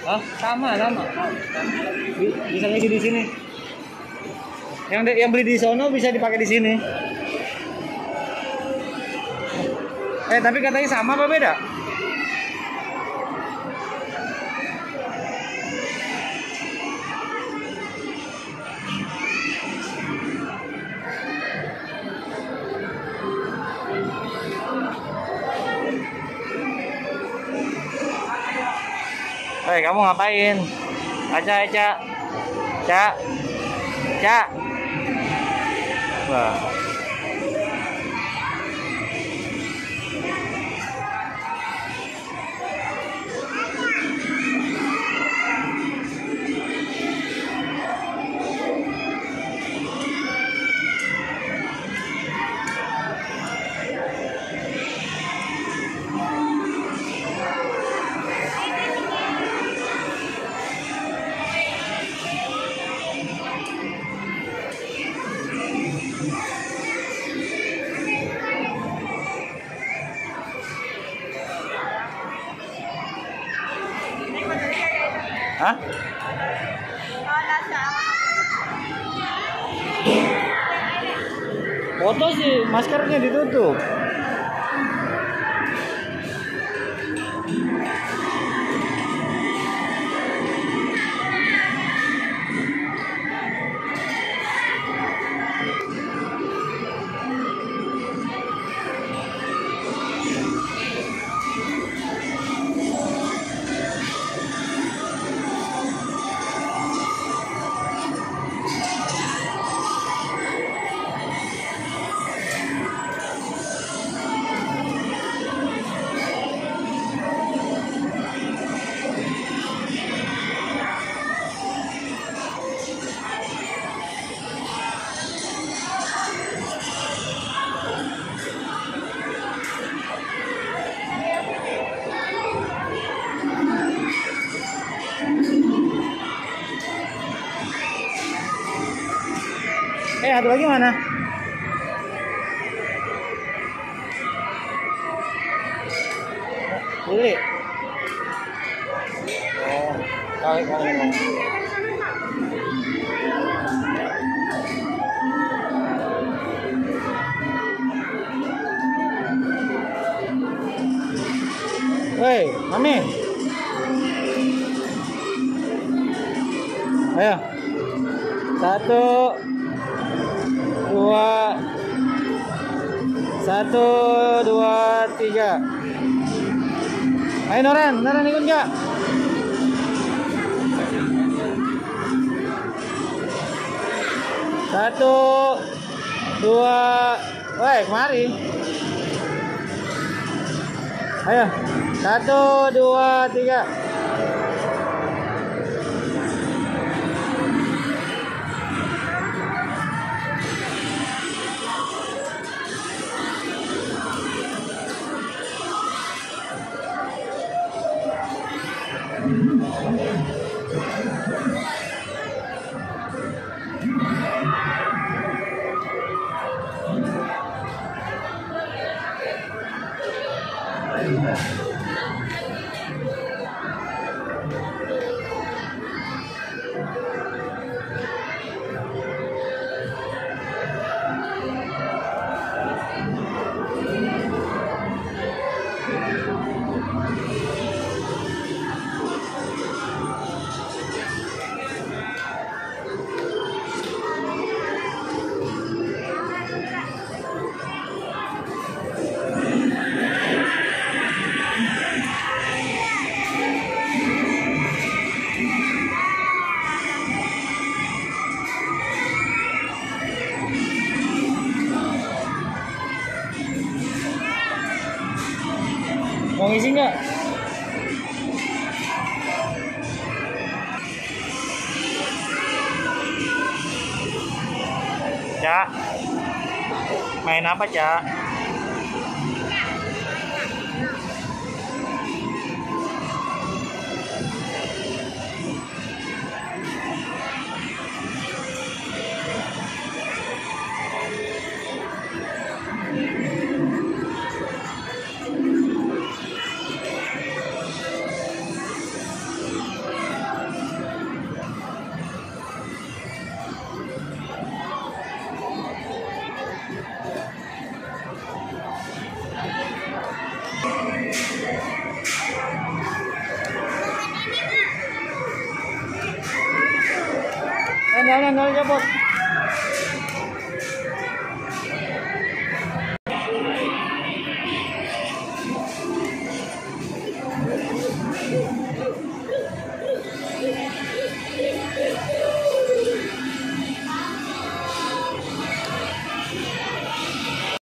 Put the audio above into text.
Oh, sama. Bisa lagi di sini. Yang beli di sono bisa dipakai di sini. Tapi katanya sama apa beda? Kamu ngapain? Aca. Wah. Hah? Foto sih, maskernya ditutup. Satu lagi mana? Beli. Oh, kali. Woi, Mami. Ayo. 1, 2, 3. Ayo Noran ikut nggak? Satu, dua, woi kemari. Ayo, 1, 2, 3. Mau ngisi nggak? Cak, main apa Cak? dalan copot.